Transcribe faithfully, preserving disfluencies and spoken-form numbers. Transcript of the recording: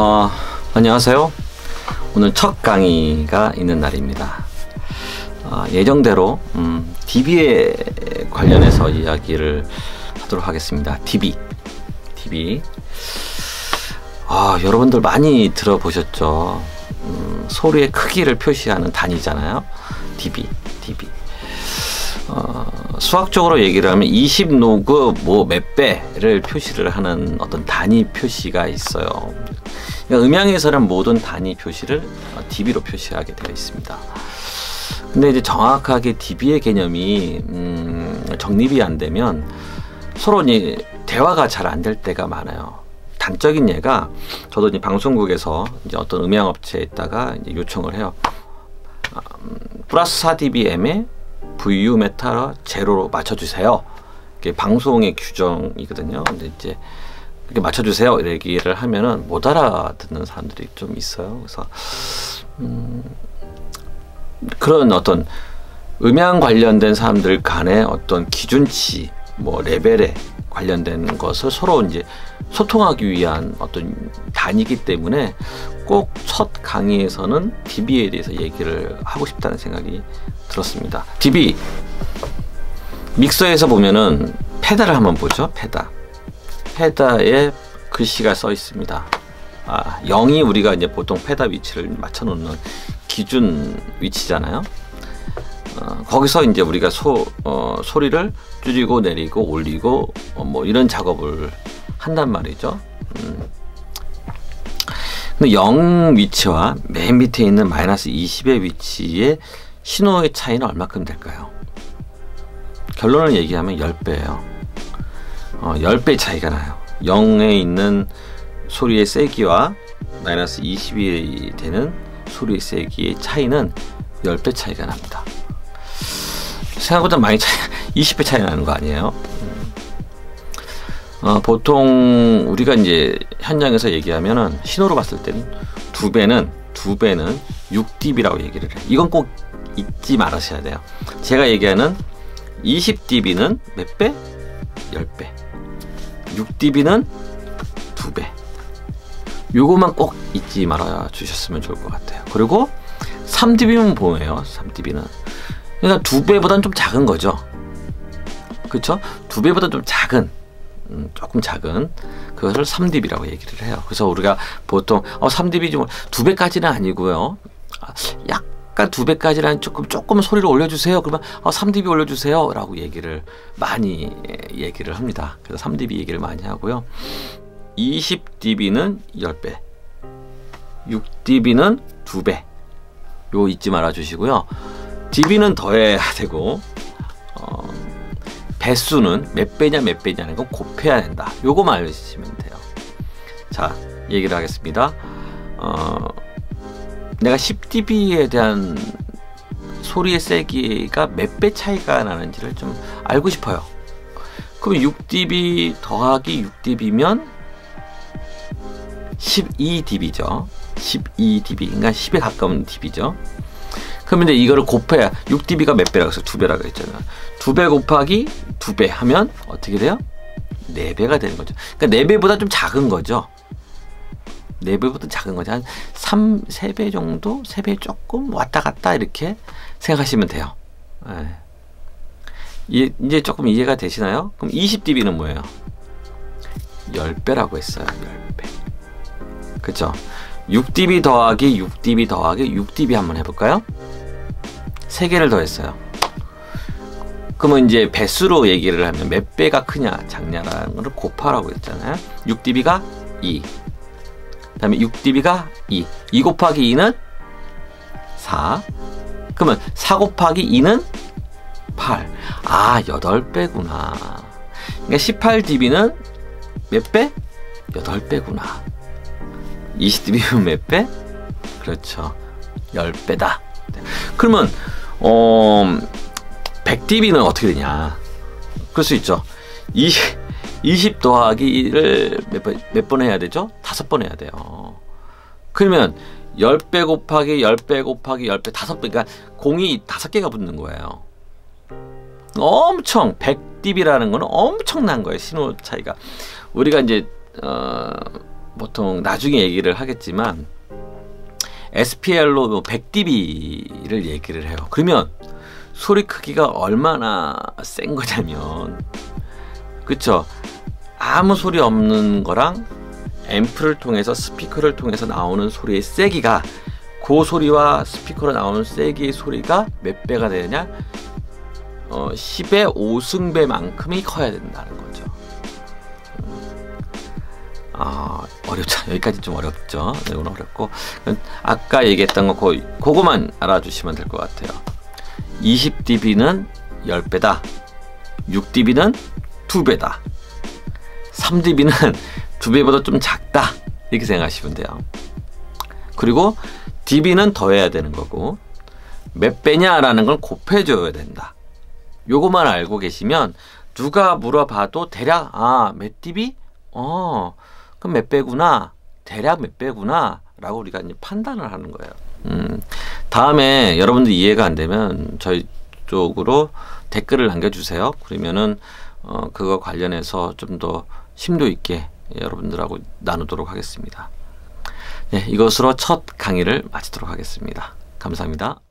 어, 안녕하세요. 오늘 첫 강의가 있는 날입니다. 어, 예정대로 음, 디비에 관련해서 이야기를 하도록 하겠습니다. 디비, 디비. 아, 여러분들 많이 들어보셨죠? 음, 소리의 크기를 표시하는 단위잖아요. 디비, 디비. 어, 수학적으로 얘기를 하면 이십 로그 뭐 몇 배를 표시를 하는 어떤 단위 표시가 있어요. 그러니까 음향에서는 모든 단위 표시를 디비로 표시하게 되어 있습니다. 근데 이제 정확하게 디비의 개념이 음, 정립이 안 되면 서로 이제 대화가 잘 안 될 때가 많아요. 단적인 예가, 저도 이제 방송국에서 이제 어떤 음향업체에 있다가 이제 요청을 해요. 음, 플러스 사 디비엠에 브이유 메타 제로로 맞춰주세요. 이게 방송의 규정이거든요. 근데 이제 이렇게 맞춰주세요 이렇게 얘기를 하면은 못 알아듣는 사람들이 좀 있어요. 그래서 음, 그런 어떤 음향 관련된 사람들 간의 어떤 기준치, 뭐 레벨에 관련된 것을 서로 이제 소통하기 위한 어떤 단위이기 때문에 꼭 첫 강의에서는 디비에 대해서 얘기를 하고 싶다는 생각이 들었습니다. 디비, 믹서에서 보면은 페달을 한번 보죠. 페달, 페달에 글씨가 써 있습니다. 아, 영이 우리가 이제 보통 페달 위치를 맞춰 놓는 기준 위치잖아요. 어, 거기서 이제 우리가 소, 어, 소리를 줄이고 내리고 올리고 어, 뭐 이런 작업을 한단 말이죠. 음. 근데 영 위치와 맨 밑에 있는 마이너스 이십의 위치의 신호의 차이는 얼마큼 될까요? 결론을 얘기하면 십 배예요. 어, 십 배 차이가 나요. 영에 있는 소리의 세기와 마이너스 이십이 되는 소리의 세기의 차이는 십 배 차이가 납니다. 생각보다 많이 차이, 이십 배 차이 나는 거 아니에요? 음. 어, 보통 우리가 이제 현장에서 얘기하면은 신호로 봤을 때는 두 배는 두 배는 육 디비라고 얘기를 해요. 이건 꼭 잊지 말으셔야 돼요. 제가 얘기하는 이십 디비는 몇 배? 십 배. 육 디비는 두 배. 요거만 꼭 잊지 말아 주셨으면 좋을 것 같아요. 그리고 삼 디비면 뭐예요? 삼 디비는 그러니까 두 배보다는 좀 작은 거죠. 그렇죠? 두 배보다 좀 작은, 음, 조금 작은 그것을 삼 디비라고 얘기를 해요. 그래서 우리가 보통 어, 삼 디비 좀 두 배까지는 아니고요. 약간 두 배까지는 조금 조금 소리를 올려주세요. 그러면 어, 삼 디비 올려주세요라고 얘기를 많이 얘기를 합니다. 그래서 삼 디비 얘기를 많이 하고요. 이십 디비는 십 배, 육 디비는 두 배. 요 잊지 말아 주시고요. 디비는 더해야 되고 어, 배수는 몇 배냐 몇 배냐는 건 곱해야 된다. 요거만 알려주시면 돼요. 자, 얘기를 하겠습니다. 어, 내가 십 디비에 대한 소리의 세기가 몇 배 차이가 나는지를 좀 알고 싶어요. 그럼 육 디비 더하기 육 디비면 십이 디비죠. 십이 디비, 그러니까 십에 가까운 디비죠. 그러면 이제 이거를 곱해야 육 디비가 몇 배라고 해서 두 배라고 했잖아요. 두 배 곱하기 두 배 하면 어떻게 돼요? 네 배가 되는 거죠. 그러니까 네 배보다 좀 작은 거죠. 네 배보다 작은 거죠. 한 삼, 세 배 정도? 세 배 조금 왔다 갔다 이렇게 생각하시면 돼요. 네. 이제, 이제 조금 이해가 되시나요? 그럼 이십 디비는 뭐예요? 십 배라고 했어요. 십 배. 그쵸? 육 디비 더하기 육 디비 더하기 육 디비 한번 해볼까요? 세 개를 더했어요. 그러면 이제 배수로 얘기를 하면 몇 배가 크냐 작냐라는 걸 곱하라고 했잖아요. 육 디비가 이, 그 다음에 육 디비가 이, 이 곱하기 이는 사, 그러면 사 곱하기 이는 팔. 아, 여덟 배구나. 그러니까 십팔 디비는 몇 배? 여덟 배구나. 이십 디비면 몇 배? 그렇죠. 십 배다. 그러면 어, 백 디비는 어떻게 되냐? 그럴 수 있죠. 이십, 이십 더하기를 몇 번, 몇 번 해야 되죠? 다섯 번 해야 돼요. 그러면 십 배 곱하기 십 배 곱하기 십 배, 다섯 배, 그러니까 공이 다섯 개가 붙는 거예요. 엄청 백 디비라는 거는 엄청난 거예요. 신호 차이가. 우리가 이제 어, 보통 나중에 얘기를 하겠지만 에스피엘로 백 디비를 얘기를 해요. 그러면 소리 크기가 얼마나 센 거냐면, 그쵸? 아무 소리 없는 거랑 앰프를 통해서, 스피커를 통해서 나오는 소리의 세기가, 그 소리와 스피커로 나오는 세기의 소리가 몇 배가 되느냐? 어, 십의 오 승배만큼이 커야 된다는 거죠. 아, 어렵죠. 여기까지 좀 어렵죠. 이건 어렵고, 아까 얘기했던 거 그, 그거만 알아주시면 될 것 같아요. 이십 디비는 십 배다. 육 디비는 두 배다. 삼 디비는 두 배보다 좀 작다. 이렇게 생각하시면 돼요. 그리고 디비는 더해야 되는 거고, 몇 배냐라는 걸 곱해줘야 된다. 요거만 알고 계시면 누가 물어봐도 대략, 아, 몇 디비? 어, 그럼 몇 배구나, 대략 몇 배구나 라고 우리가 이제 판단을 하는 거예요. 음, 다음에 여러분들 이해가 안 되면 저희 쪽으로 댓글을 남겨주세요. 그러면은 어, 그거 관련해서 좀 더 심도 있게 여러분들하고 나누도록 하겠습니다. 네, 이것으로 첫 강의를 마치도록 하겠습니다. 감사합니다.